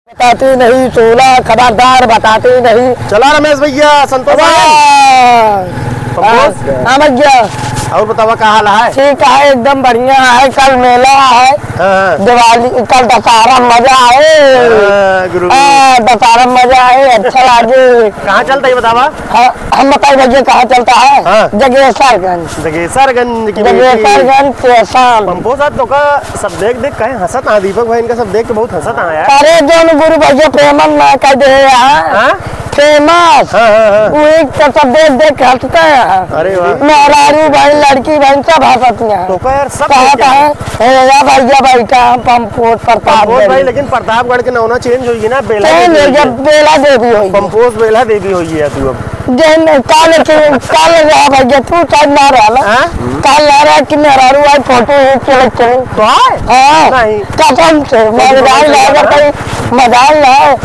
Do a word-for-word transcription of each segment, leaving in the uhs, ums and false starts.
बताती नहीं सोलह खबरदार बताती नहीं। चला रमेश भैया संतोष हाँ भैया और बतावा क्या हाल है? ठीक है एकदम बढ़िया है। कल मेला है, दिवाली कल दशहरा मजा है, दशहरा मजा है, अच्छा लगे। कहाँ चलता है बतावा? हम बताए भैया कहाँ चलता है? जगेसरगंज। जगेसरगंज जगेसरगंज स्टेशन। पंपो साहब तो का सब देख देख कहे हंसत आ दीपक भाई इनका सब देख के बहुत हंसत आया। अरे जो गुरु भैया प्रेमन ना कह दे फेमस वही तो सब देख देख हंसते हैं। अरे वाह मेहरारू भाई लड़की भाई सब हंसती हैं। तो यार सब कहता है भैया बैठा पंपोस प्रताप भाई, लेकिन प्रतापगढ़ के नौना चेंज होगी ना, बेला बेला देवी होगी, पंपोस बेला देवी होगी है तू अब जैन काल काल रहा भैया तू शायद ना रहा काल ना रहा कि मेहरारू भाई फोटो चले चले तो हाँ नहीं कसम से मजाल लाएगा कहीं मजाल लाए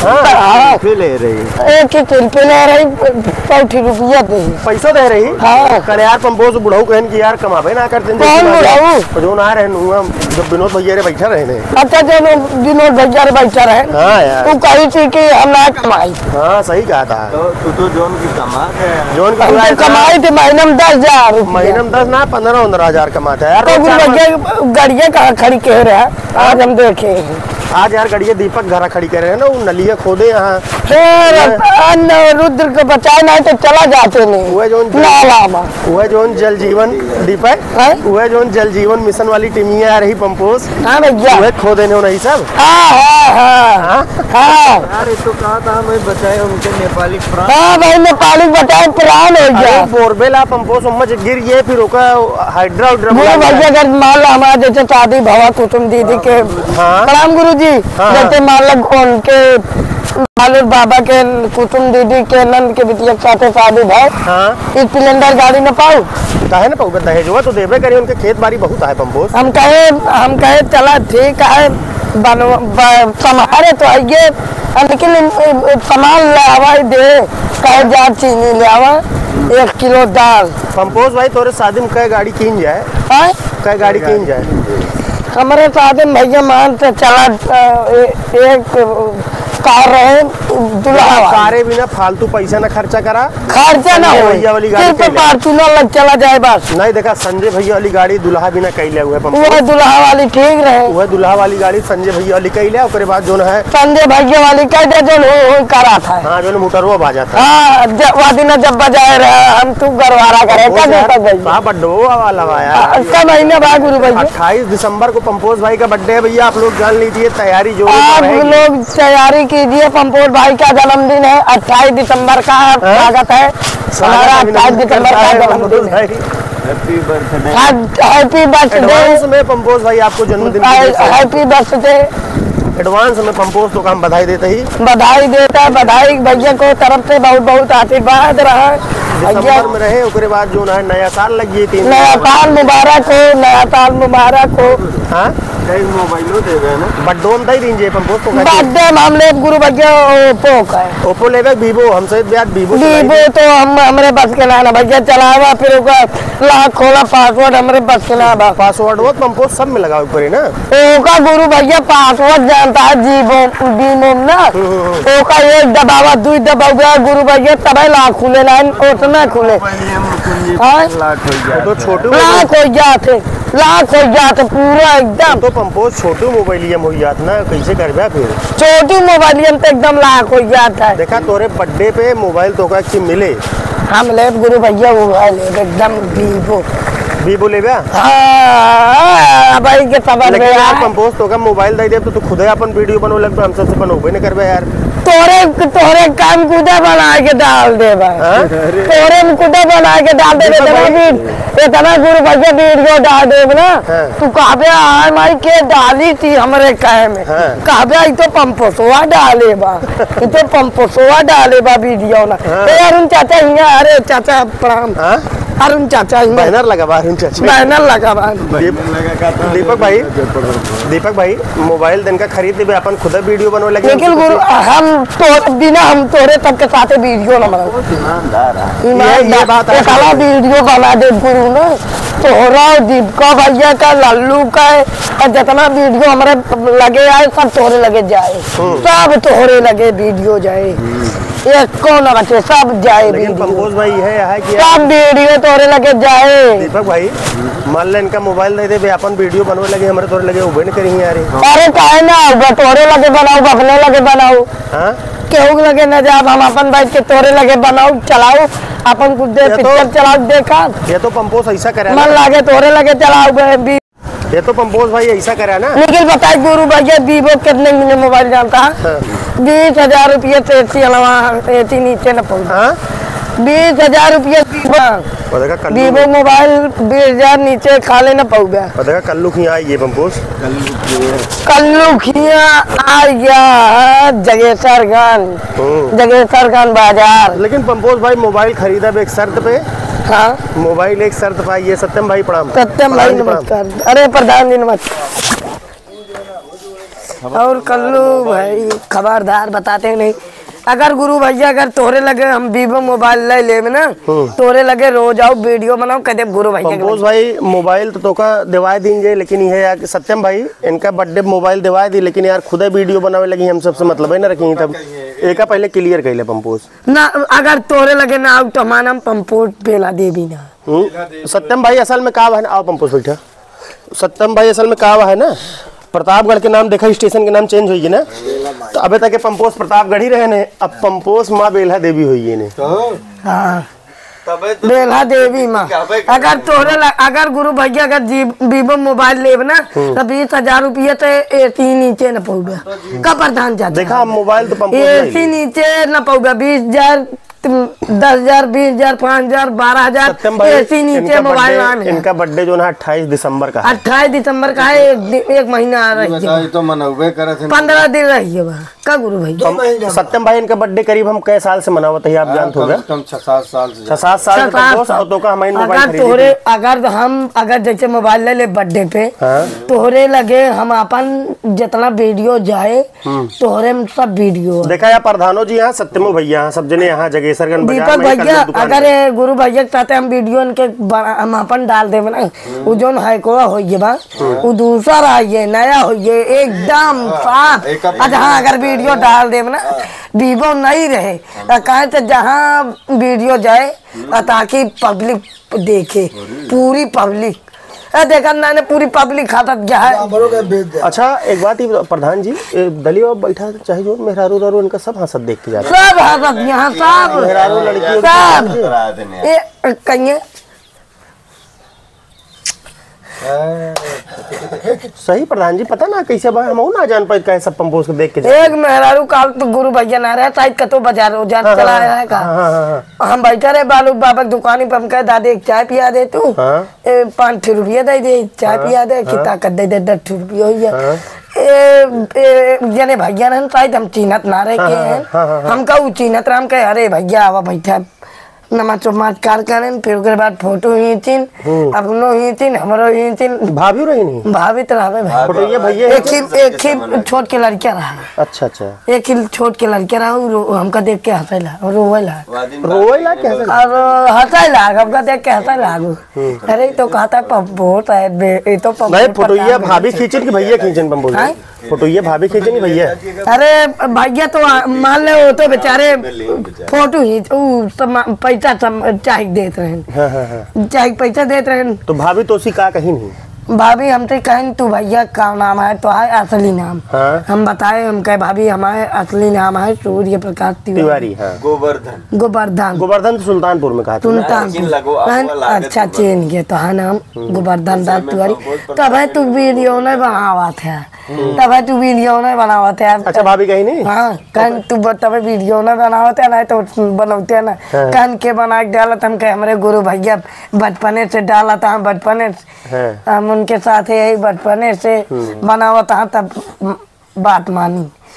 ले रही एक ही किल्पी ले रही चौठी रुपया दे पैसा दे रही। हाँ कल यार पंपोस बुढ़ऊ कहन की यार कमाबे ना करते कौन बुढ़ऊ जो ना रहे जब विनोद भैया रे बैठा रहे। अच्छा जो विनोद भैया रे बैठा रहे हाँ यार तू कही थी कि हम ना कमाई। हाँ सही कहा था। तो तू तो जोन की कमा जोन की कमाई थी महीने में दस हजार महीने में दस ना पंद्रह पंद्रह हजार कमाता है यार। गाड़िया कहाँ खड़ी कह रहे हैं आज हम देखे आज यार गड़िया दीपक घरा खड़ी कर रहे हैं ना, वो नलिया खोदे यहाँ फिर रुद्र को बचाए नहीं तो चला जाते नहीं। वह जो वह जो जल जीवन दीपक वह जो जल जीवन मिशन वाली टीमिया आ रही पंपोस। हाँ भैया वह खोदे ने नहीं सब। हाँ हाँ हाँ हाँ अरे तो कहा था मैं बचाए उनके नेपाली प्राण। हाँ भाई नेपाली बचाए प्राण हो गया। बोरबेला पंपोस उम्मच गिर गए फिर ओका हाइड्रा भैया अगर मान लो हमारा जैसे शादी भवा कुटुम दीदी के प्रणाम गुरु जी जैसे मान लो उनके मालूर बाबा के कुटुम दीदी के नंद के बिटिया साथे शादी भाई इस सिलेंडर गाड़ी न पाऊ काहे न पाऊ दहेज हुआ तो देवे करे उनके खेत बाड़ी बहुत है पंपोस। हम कहे हम कहे चला ठीक है समारे तो आइए लेकिन सामान ले आवा दे कहे जा चीनी ले आवा एक किलो दाल। पंपोस भाई तोरे शादी में कई गाड़ी कीन जाए कई गाड़ी कीन जाए हमारे शादी में भैया मान से चला एक कार रहे दुल्हा कारे बिना फालतू पैसा ना खर्चा करा खर्चा ना हो भैया वाली गाड़ी फॉर्चूनर लग चला जाए बस। नहीं देखा संजय भैया वाली गाड़ी दुल्हा बिना कैले हुए वो दुल्हा वाली ठीक रहे वह दुल्हा वाली गाड़ी संजय भैया वाली कैले उसके बाद जो है संजय भैया वाली कह दे जो हो करा था। हाँ जो मोटरवा बाजा था हाँ वह दिन जब बजाए रहे हम तू गरवारा करे बड्डो वाला इसका महीना बाद गुरु भैया अट्ठाईस दिसंबर को पंपोस भाई का बर्थडे है भैया आप लोग जान लीजिए तैयारी जो आप लोग तैयारी कीजिए। पंपोस भाई का जन्मदिन है अट्ठाईस दिसंबर का स्वागत है हमारा अट्ठाईस दिसंबर का जन्मदिन है। हैप्पी बर्थडे हैप्पी बर्थडे में पंपोस भाई आपको जन्मदिन हैप्पी बर्थडे एडवांस में पंपोस तो काम बधाई देते ही बधाई देता है। बधाई भैया को तरफ से बहुत बहुत आशीर्वाद रहा दिसंबर में रहे उसके बाद जो है नया साल लगी थी नया साल मुबारक हो नया साल मुबारक हो। हाँ मोबाइलो दे रहे ना बड्डो में दे दीजिए पंपोस को बर्थडे हमने गुरु भैया ओप्पो का है ओप्पो लेवे वीवो हमसे वीवो वीवो तो हम हमारे बस के लाना भैया चलावा फिर लाख खोला पासवर्ड हमारे बस के लावा पासवर्ड वो पंपोस सब में लगा ऊपर ना ओका गुरु भैया पासवर्ड जानता है जीवो वीवो ना ओका एक दबावा दो दबावा गुरु भैया तब लाख खुले लाइन उतना खुले तो छोटे लाख हो जाते लाख हो जाते पूरा एकदम। तो पंपोस छोटू मोबाइलियम हो जाता ना कैसे करबा फिर छोटी मोबाइलियम तो एकदम लाख हो जाता है। देखा तोरे बर्थडे पे मोबाइल तो का मिले हम ले गुरु भैया मोबाइल एकदम वीवो वीवो ले हाँ भाई के तब यार पंपोस तो का मोबाइल दे दे तो तू खुद ही अपन वीडियो बनो लग हम सबसे बनोबे नहीं करबे यार तोरे तोरे काम कुदा बना के डाल दे तोरे में कुदा बना के डाल दे इतना गुरु भैया वीडियो डाल दे ना तू कहबे आय माई के डाली थी हमरे कहे में कहबे तो पंपोसवा डाले बा तो पंपोसवा डाले बा वीडियो ना यार उन चाचा हिया अरे चाचा प्रणाम अरुण चाचा ही बैनर लगा बा अरुण चाचा बैनर लगा बा दीपक भाई दीपक भाई मोबाइल दिन का खरीद दे अपन खुद वीडियो बनवे लगे लेकिन गुरु हम तो बिना हम तोरे तब के साथ वीडियो न बनाओ ईमानदार है। ये ये बात है साला वीडियो बना दे गुरु ना तोहरा दीपका भैया का लल्लू का और जितना वीडियो हमारे लगे आए सब तोहरे लगे जाए सब तोहरे लगे वीडियो जाए एक कौन बचे सब जाए लेकिन वीडियो पंपोज भाई है है कि सब वीडियो तोहरे लगे जाए। दीपक भाई मान ले इनका मोबाइल दे दे अपन वीडियो बनवे लगे हमारे तोरे लगे उबे नहीं करी यार अरे काहे ना होगा तोरे लगे बनाओ अपने लगे बनाओ हां केहू लगे न जाब हम अपन बैठ के तोरे लगे बनाओ चलाओ अपन कुछ देर ये तो- पिक्चर चलाओ देखा ये तो पंपोज ऐसा करे मन लागे तोरे लगे चलाओ भी। ये तो पंपोज भाई ऐसा करे ना लेकिन बताए गुरु भैया वीवो कितने में मोबाइल जानता है बीस हजार रुपये से एसी अलावा एसी नीचे न पहुंचा हां बीस हजार रुपये और देखा कल्लू वीवो मोबाइल बीस हजार नीचे खाले न पहुंचा और देखा कल्लू की आई ये पंपोज कल्लू खिया आ गया जगेसरगंज हम्म। जगेसरगंज बाजार। लेकिन पंपोज भाई मोबाइल खरीदा एक शर्त पे हाँ मोबाइल एक शर्त पाई ये सत्यम भाई प्रणाम सत्यम भाई नमस्कार। अरे प्रधान जी नमस्कार। और कल्लू भाई खबरदार बताते नहीं अगर गुरु भैया अगर तोरे लगे हम वीवो मोबाइल ले ले ना तोरे लगे रोज आओ वीडियो बनाओ कहते गुरु भैया पंपोज भाई मोबाइल तो तोका दिवाए देंगे लेकिन ये यार सत्यम भाई इनका बर्थडे मोबाइल दिवाए दी लेकिन यार खुद वीडियो बनावे लगी हम सबसे मतलब है ना रखेंगे तब एक का पहले क्लियर कर ले पंपोज ना अगर तोरे लगे ना आओ तो हमारा नाम पंपोज बेला देवी ना। हम्म। सत्यम भाई असल में कहा है ना आओ पंपोज बैठा सत्यम भाई असल में कहा है ना प्रतापगढ़ के नाम देखा स्टेशन के नाम चेंज हुई है ना तो अबे तक पंपोज प्रतापगढ़ ही रहे ने अब पंपोज माँ बेल्हा देवी हुई है ने हाँ तबे तो बेल्हा देवी माँ अगर तोरे ल- अगर गुरु भैया अगर जी वीवो मोबाइल लेब ना तो बीस हजार रुपये से एसी नीचे न पहुँचा का प्रधान चाचा देखा हम मोबाइल तो पंपोज एसी नीचे न पहुँचा बीस हजार दस हजार बीस हजार पाँच हजार बारह हजार सत्यम भाई एसी नीचे इनका मोबाइल नाम बर्थडे है। इनका बर्थडे जो है अट्ठाईस दिसंबर का है अट्ठाईस दिसंबर का है एक, दिन- एक महीना आ रही है बताई तो मनौबे करे थे पंद्रह दिन रही है वहाँ का गुरु भैया सत्यम भाई इनका बर्थडे करीब हम कई साल से मनावत है आप जानते हो कम छह सात साल से छह सात साल से छह सात पंपोज और तो का हमारे मोबाइल अगर खरीदी तोहरे अगर हम अगर जैसे मोबाइल ले ले बर्थडे पे हाँ। तोहरे लगे हम अपन जितना वीडियो जाए तोहरे में सब वीडियो देखा या प्रधानो जी यहाँ सत्यमो भैया यहाँ सब जने यहाँ जगेसरगंज बाजार दीपक में ही भैया कल्लू दुकान अगर है। ये गुरु भैया के साथ हम वीडियो इनके बना- हम अपन डाल देवे ना वो जोन है को होइए बा वो दूसरा रहिए नया होइए एकदम साफ एक अब- अच्छा हाँ अगर वीडियो डाल देवे ना वीवो नहीं रहे तो कहे तो जहाँ वीडियो जाए और ताकि पब्लिक देखे पूरी पब्लिक अरे देखा ना पूरी पब्लिक खाता क्या है अच्छा एक बात ही प्रधान जी ए, दलियो बैठा चाहे जो मेहरारू रारू इनका सब हंसत देख के जाते सब हंसत यहाँ सब मेहरारू लड़की सब ये कहिए सही प्रधान जी पता ना कैसे भाई हम ना जान पाए कैसे सब पंपोज को देख के जाते। एक मेहरारू काल तो गुरु भैया ना रहे शायद कतो बाजार उजार हाँ, चला हाँ, है का हाँ, हाँ, हाँ। हम बैठे रहे बालू बाबा की दुकानी पे हम कहे दादी एक चाय पिया दे तू हाँ। ए, पाँच रुपये दे दे चाय पिया दे कि ताकत दे दे दस रुपये हो गया हाँ। ए, ए, जने भैया रहन शायद हम चीनत ना रहे के हैं हाँ, हाँ, हाँ। हम कहू चीनत राम कहे अरे भैया आवा बैठा नमाज उमाज कार करें फिर उसके बाद फोटो खींचिन अपनो खींचिन हमरो खींचिन भाभी रही नहीं भाभी तो रहे भाई फोटो ये भैया एक ही एक ही छोट के लड़किया रहा अच्छा अच्छा एक ही छोट के लड़के रहा रो- हमका देख के हंसैला रोवेला रोवेला कैसे और हंसैला हमका देख के हंसैला अरे तो कहता बहुत है बे- ये तो पप्पू नहीं फोटो पता ये है। भाभी खींचन की भैया खींचन पंपोज हाँ? फोटो ये भाभी खींचन की भैया अरे भैया तो आ- मान ले वो तो बेचारे फोटो ही उ समा- पैसा सम- चाहे देते रहे हाँ हाँ हाँ चाहे पैसा देते रहे तो भाभी तो उसी का कहीं नहीं भाभी हमसे कहें तू भैया का नाम है तो है असली नाम हाँ। हम बताए हम कहे भाभी हमारे असली नाम है सूर्य प्रकाश तिवारी तिवारी हाँ गोवर्धन गोवर्धन गोवर्धन तो सुल्तानपुर में कहा था सुल्तानपुर लगो, आपको हैं? लागत अच्छा चेन के तो है नाम गोवर्धन दास तिवारी तब है तू वीडियो नहीं बनावा था तब है तू वीडियो नहीं बनावा था अच्छा भाभी कहीं नहीं हाँ कहन तू तब वीडियो नहीं बनावते ना तो बनौते ना कहन के बना के डालत हम के हमारे गुरु भैया बचपने से डालत हम बचपने से हाँ हम उनके साथ यही बचपने से बनावत हाँ तब बात मानी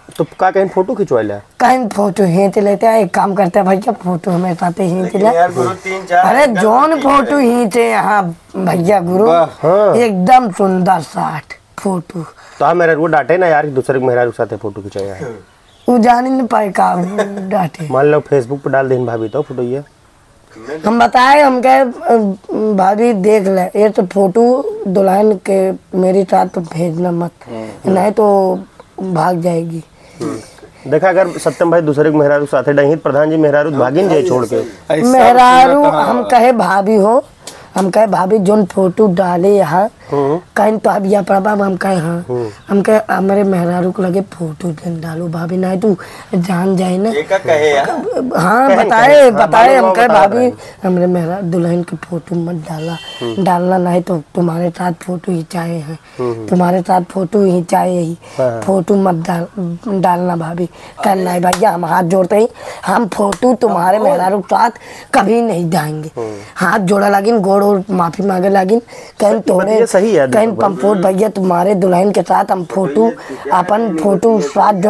तो का कहीं फोटो खिंचवाइला? कहीं फोटो खींच लेते हैं, एक काम करते हैं भैया, फोटो हमें साथ ही खींच ले। यार गुरु तीन चार अरे जोन फोटो खींचे यहाँ भैया गुरु, हाँ। एकदम सुंदर साठ फोटो। तो आप मेरा वो डांटे ना यार कि दूसरे मेहरा के साथ फोटो खिंचाया है। वो जान नहीं पाए का डांटे। मान लो फेसबुक पर डाल दें भाभी तो फोटो ये हम बताए, हम कहे भाभी देख ले, ये तो फोटो दुल्हन के मेरे साथ तो भेजना मत, नहीं तो भाग जाएगी। देखा अगर सत्यम भाई दूसरे को मेहरारू साथे डही प्रधान जी मेहरारू भागिन जाए छोड़ के। मेहरारू हम कहे भाभी हो, हम कहे भाभी जोन फोटो डाले यहाँ कहीं तो अब या प्रभाव हम कहे हाँ, हम कहे हमारे मेहरारू को लगे फोटो डालो भाभी, नहीं तू जान जाए ना। एक कहे यार हाँ बताए बताए हम कहे भाभी हमारे मेहरा दुल्हन की फोटो मत डाला, डालना नहीं तो तुम्हारे साथ फोटो खिंचाए हैं, तुम्हारे साथ फोटो खिंचाए ही, फोटो मत डाल डालना भाभी। कह नहीं भैया हम हाथ जोड़ते ही, हम फोटो तुम्हारे मेहरारू के साथ कभी नहीं जाएंगे। हाथ जोड़ा लगिन, गोड़ और माफी मांगे लगिन, कहीं तोड़े सही है कहीं पंपोट भैया तुम्हारे दुल्हन के साथ हम फोटो अपन फोटो साथ जो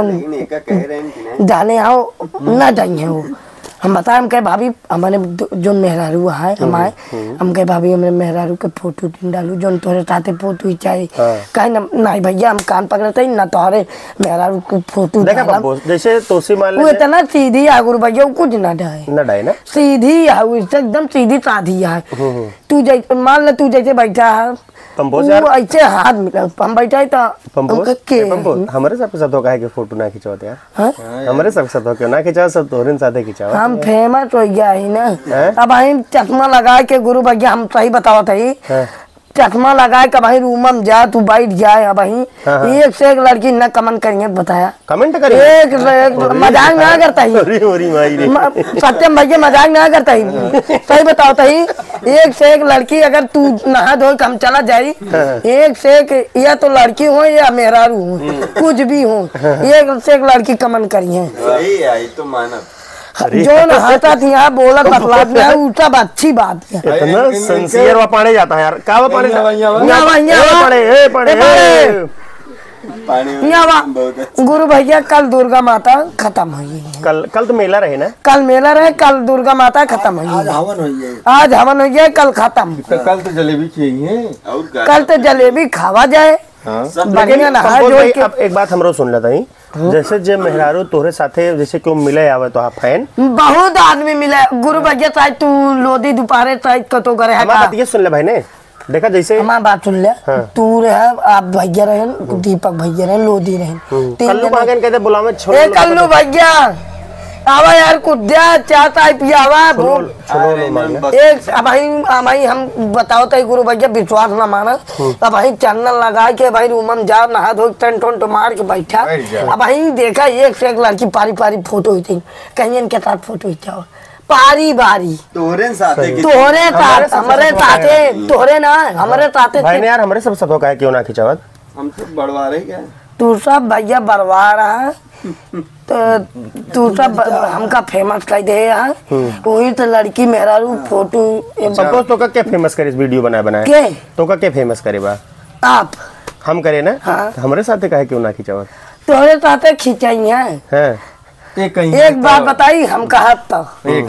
डाले आओ ना जाइए। वो हम बताए, हम कहे भाभी हमारे जो मेहरारू है हमारे, हम कहे भाभी हमारे मेहरारू के फोटो डालू जो तोरे साथे फोटो खिंचाए। कहे ना नहीं भैया हम कान पकड़ते ही ना तोहरे मेहरारू के फोटो जैसे तोसी मान वो इतना सीधी है गुरु भैया, कुछ ना डाले ना डाले ना, सीधी है वो एकदम सीधी साधी है। तू जैसे मान ले तू जैसे बैठा है पंपोज यार, ऐसे हाथ मिला हम बैठा है तो पंपोज पंपोज हमारे सब के साथ हो कहे कि फोटो ना खिंचवाते यार, हमारे सब के साथ हो क्यों ना खिंचाओ, सब तोहरे साथे खिंचाओ। हम फेमस हो गया ही ना। अब हम चश्मा लगा के गुरु भैया हम सही बताओ थे, चश्मा लगाए कब भाई रूम में जा तू बैठ जाए। अब ही एक से एक लड़की न कमेंट करिए, बताया कमेंट करिए, एक से एक मजाक ना करता ही सत्यम भैया, मजाक ना करता ही, सही बताओ ही। एक से एक लड़की अगर तू नहा धो हम चला जाए, एक से एक या तो लड़की हो या मेहरारू हो, कुछ भी हो, एक से एक लड़की कमेंट करिए। तो मानव जो नहाता थी यहाँ बोला तकलाफ में वो सब अच्छी बात है। इतना सिंसियर वा पाने जाता है यार, का वा पाने गुरु भैया कल दुर्गा माता खत्म हुई है। कल कल तो मेला रहे ना, कल मेला रहे, कल दुर्गा माता खत्म हुई है, आज हवन हुई है, आज हवन हुई है, कल खत्म। कल तो जलेबी चाहिए, कल तो जलेबी खावा जाए बढ़िया नहा जो के। अब एक बात हमरो सुन लेता ही, जैसे जे मेहरारू तोरे साथे जैसे क्यों मिले आवे तो आप फैन बहुत आदमी मिले गुरु भैया, शायद तू लोधी दोपहरे शायद कतो करे है बात ये सुन ले भाई ने, देखा जैसे हमारी बात सुन ले, तू रहे आप भैया रहे, दीपक भैया रहे, लोधी रहे, कल्लू भागन कहते बुलावे छोड़, ए कल्लू भैया आवा यार कुद्या चाहता है पियावा बोल एक। अब भाई हम बताओ तो गुरु भैया विश्वास ना माना, अब भाई चैनल लगा के भाई रूम में जा नहा धो टेंट वेंट मार के बैठा। अब भाई देखा एक से एक लड़की पारी पारी फोटो खींची, कहीं इनके साथ फोटो खींचाओ पारी बारी, तोहरे साथे तोहरे साथ हमारे साथे, तोहरे ना हमारे साथे भाई ने यार हमारे सब सब का क्यों ना खिंचावत, हम तो बढ़वा रहे क्या, तू सब भैया बरवा रहा तो तू सब हमका फेमस कर दे यार। वही तो लड़की मेहरारू फोटो सपोज तो का क्या फेमस करे, इस वीडियो बनाए बनाए के तो का क्या फेमस करे बा, आप हम करे ना। हाँ। तो हमारे साथ काहे क्यों ना खिंचावत, तोहरे साथे खिंचाई है। हैं एक एक बात बताई हम कहा तो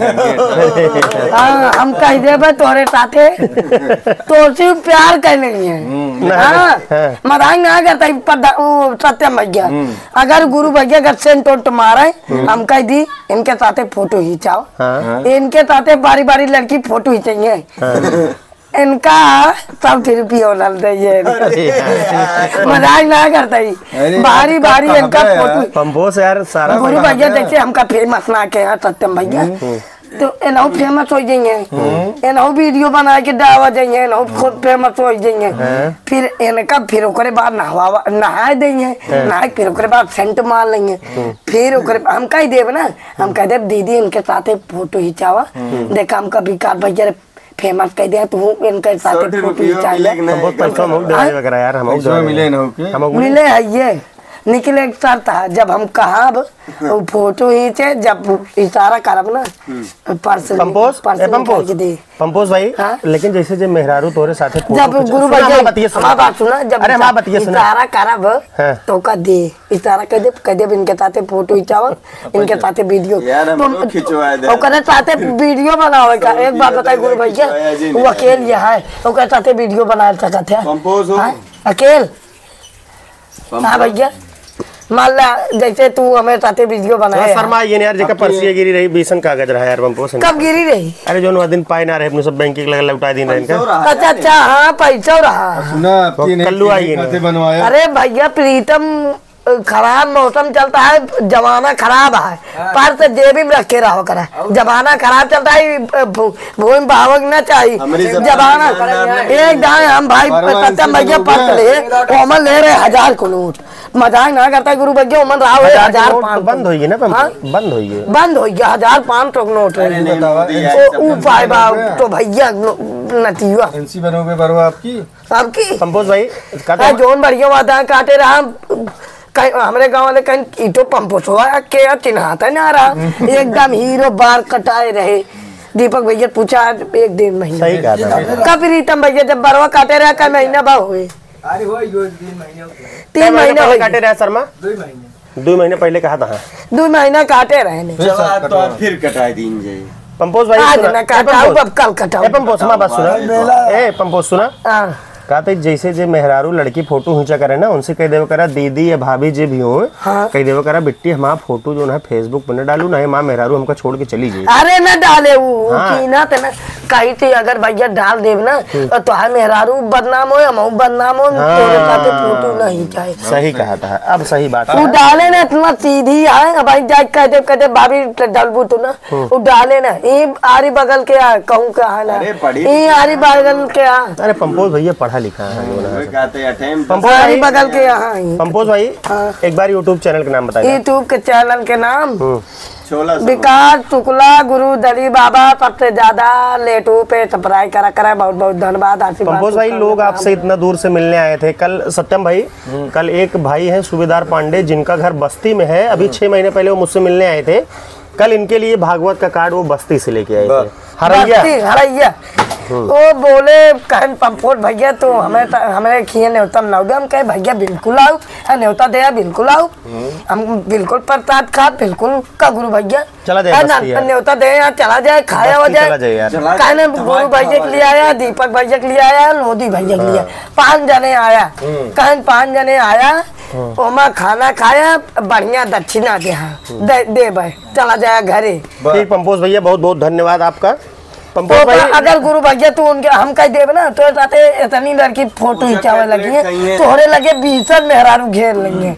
हाँ हम कह दे तोहरे साथे तो सिर्फ प्यार करने है। हाँ मजाक ना करता सत्यम भैया, अगर गुरु भैया अगर सेंट उंट मारे हम कह दी इनके साथे फोटो खिंचाओ, इनके साथे बारी बारी लड़की फोटो खिंचाएंगे, इनका सब रुपये होना चाहिए, मजाक ना करता ही, बारी बारी इनका फोटो पंपोस यार सारा गुरु भैया देखिए हमका फेमस ना के सत्यम भैया, तो इन्हों फेमस हो जाएंगे, इन्हों वीडियो बना के डावा जाएंगे, इन्हों खुद फेमस हो जाएंगे, फिर इनका फिर ओकरे बाद नहवा नहा देंगे, नहा फिर ओकरे बाद सेंट मार लेंगे, फिर ओकरे हम कह देव ना, हम कह देव दीदी इनके साथ फोटो खिंचावा, देखा हम कभी कार भैया फेमस कह दिया तू इनके साथ फोटो खिंचा ले, बहुत पैसा हम दे वगैरह यार, हम मिले ना मिले है ये निकले एक सर था जब हम कहा वो फोटो खींचे जब इशारा करब ना पर्स पंपोज पर्स ए पंपोज निकाल के दे पंपोज भाई हाँ? लेकिन जैसे जे मेहरारू तोरे साथे फोटो जब खींचा- गुरु सुना, भैया हमार बतिया सुना। हमार बात सुना जब अरे हमार बतिया सुना। इशारा करब हाँ। तो का दे इशारा कर दे कह दे इनके साथे फोटो खिंचाओ इनके साथे वीडियो यार हमको खिंचवा दे। ओकरे साथे वीडियो बनावे का एक बात बताई गुरु भैया वो अकेले ये है ओकरे साथे वीडियो बना सकत है पंपोज हो। हाँ? अकेले हाँ भैया मान ला जैसे तू हमें साथे वीडियो बनाए शर्मा ये यार जेका पर्सिया गिरी रही बीसन कागज रहा यार पंपोज कब गिरी रही अरे जो दिन पाए ना रहे अपने सब बैंक के लगा लौटा दिन रहे इनका अच्छा अच्छा हाँ पैसा रहा सुना आपकी नहीं कल्लू आई है ना। खाते बनवाया। अरे भैया प्रीतम खराब मौसम चलता है जमाना खराब है पर से जेबी में रखे रहो करा जमाना खराब चलता है भू- भूमि भावक न चाहिए हमारी सब जमाना दुकानदार एक दाएं हम भाई परवान सत्यम से भैया लोग पर्स ले ओमन ले रहे हजार को नोट मजाक ना करता गुरु भैया ओमन रहा हुए हजार नोट पाँच बंद होगी ना हाँ? पंपोज बंद होगी बंद हो गया हजार पाँच सौ नोट अरे नहीं, मोदी आई, ओ सब ऊ बंद पाए हो बा गया। तो भैया नतीजा एनसी बनोगे बरवा आपकी। सबकी पंपोज भाई का अरे जोन बढ़िया वादा काटे रहा कहीं हमारे गांव वाले कहीं ईटो पंप हुआ के चिन्हाता नहीं आ रहा एकदम हीरो बार कटाए रहे दीपक भैया पूछा आज एक डेढ़ महीना सही कहा था कब प्रीतम भैया जब बरवा काटे रहा कई महीना बा हुए अरे वो यो तीन महीने हो गए तीन महीने हो काटे रहे शर्मा दो ही महीने दो महीने पहले कहा था दो महीना काटे रहे ने चलो आज तो आप फिर कटा दीन जाइए। पंपोज भाई आज सुना- ना ए, काटाऊ पंपोज, अब कल कटाऊ ए पंपोज हमारी बात सुना ए पंपोज सुना हाँ कहते जैसे जे मेहरारू लड़की फोटो खींचा करे ना उनसे कह देव करा दीदी या भाभी जे भी हो हाँ। कह देव करा बिट्टी हमारा फोटो जो है फेसबुक पर न डालू ना माँ मेहरारू हमका छोड़ के चली जाए अरे न डाले वो हाँ। की ना ते ना कही थी अगर भैया डाल देव ना तो तुहार मेहरारू बदनाम हो या मऊ बदनाम हो तेरे साथे फोटो नहीं चाहे सही कहा था अब सही बात वो है डाले ना इतना सीधी है भाई जाए कहते कहते भाभी डलबू तो ना वो डाले ना ये आरी बगल के आ कहूँ का है ना अरे पढ़ी ये आरी बगल के आ अरे पंपोज भैया पढ़ा लिखा है जो ना। वो कहते हैं अटेम्प्ट। पंपोज आरी भाई बगल के यहाँ पंपोज भाई हाँ। एक बार यूट्यूब चैनल का नाम बताइए यूट्यूब के चैनल के नाम सोलह सौ। विकास शुक्ला गुरु दली बाबा सबसे ज्यादा लेटू पे सब्सक्राइब करा करा बहुत बहुत धन्यवाद आशीर्वाद पंपोज भाई लोग आपसे इतना दूर से मिलने आए थे कल सत्यम भाई कल एक भाई है सूबेदार पांडे जिनका घर बस्ती में है अभी छह महीने पहले वो मुझसे मिलने आए थे कल इनके लिए भागवत का कार्ड वो बस्ती से लेके आए थे हरैया बस्ती, हरैया वो बोले कहन पंपोट भैया तो हमें हमें खिए न्योता नौबे हम कहे भैया बिल्कुल आओ हाँ, न्योता दे बिल्कुल आओ हम बिल्कुल प्रसाद खा बिल्कुल का गुरु भैया चला जाए है बस्ती ना यार। न्योता दे यहाँ चला जाए खाया हो बस्ती चला जाए जाए यार चला कहने जाए, गुरु भैया के लिए आया दीपक भैया के लिए आया मोदी भैया के लिए पांच जने आया कहन पांच जने आया ओमा खाना खाया बढ़िया दक्षिणा दे दे, दे भाई चला जाए घरे ठीक पंपोज भैया बहुत बहुत धन्यवाद आपका तो पंपोज भाई अगर गुरु भैया तू उनके हम कह देवे ना तो साथे इतनी लड़की फोटो खिंचावे लगी है तोहरे लगे बीसन मेहरारू घेर लेंगे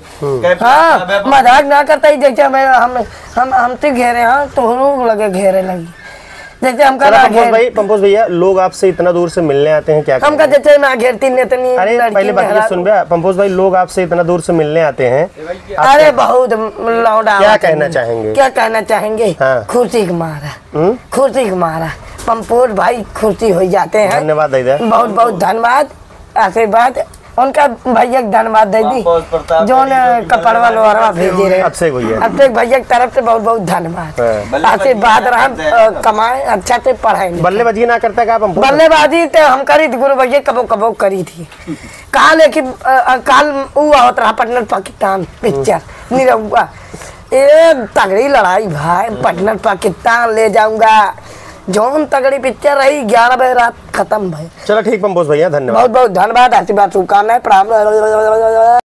हाँ मजाक ना करता ही जैसे मैं हम हम हमसे घेरे हाँ तोहरों लगे घेरे लगी जैसे हम चलो कहा पंपोज घेर भाई पंपोज भैया लोग आपसे इतना दूर से मिलने आते हैं क्या हम करें? का जैसे ना घेरती नहीं इतनी अरे लड़की पहले बात ये मेहरारू। सुन बे पंपोज भाई लोग आपसे इतना दूर से मिलने आते हैं अरे बहुत लौड़ा क्या कहना चाहेंगे? क्या कहना चाहेंगे हाँ। खुशी के मारा हम्म? खुशी के मारा पंपोज भाई खुशी हो जाते हैं धन्यवाद दीदा बहुत बहुत धन्यवाद आशीर्वाद उनका भैया के धन्यवाद दे दी बहुत प्रताप जो कपड़वा लोहरवा भेजे रहे अभिषेक भैया अभिषेक भैया की तरफ से बहुत बहुत धन्यवाद हाँ। आशीर्वाद रहा अ, कमाए अच्छा से पढ़ाएंगे बल्लेबाजी ना करता क्या पंपोज बल्लेबाजी तो हम करी थी गुरु भैया कबो कबो करी थी कहा लेकिन अ, अ, काल वो आवत रहा पटना पाकिस्तान पिक्चर निरहुआ ए तगड़ी लड़ाई भाई पटना पाकिस्तान ले जाऊंगा जौन तगड़ी पिक्चर रही ग्यारह बजे रात खत्म भाई चलो ठीक पंपोज भैया धन्यवाद बहुत बहुत धन्यवाद आशीर्वाद शुभकामनाएं प्रणाम